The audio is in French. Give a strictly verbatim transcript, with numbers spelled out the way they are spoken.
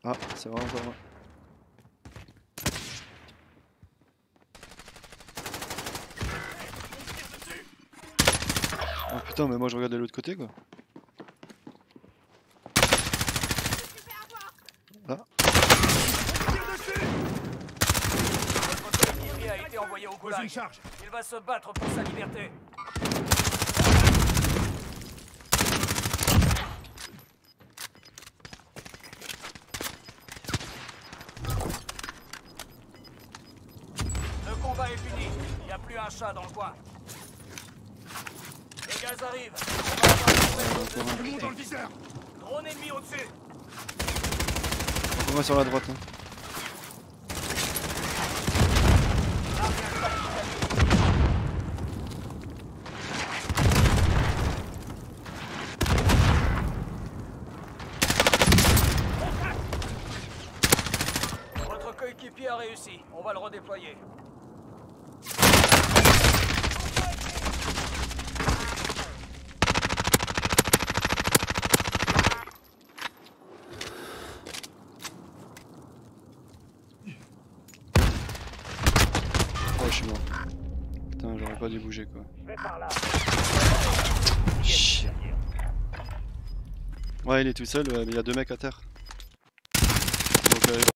Ah, c'est vraiment pas moi. Oh putain, mais moi je regarde de l'autre côté quoi. Ah. Votre coéquipier a été envoyé au goulag. Il va se battre pour sa liberté. Le combat est fini. Il n'y a plus un chat dans le coin. Les gaz arrivent. On va Encore un, dans le viseur. Drone ennemi au-dessus. Encore un sur la droite. Hein. Votre coéquipier a réussi. On va le redéployer. Oh, je suis mort. Putain, j'aurais pas dû bouger quoi. Chut. Ouais, il est tout seul, euh, mais il y a deux mecs à terre. Donc, euh,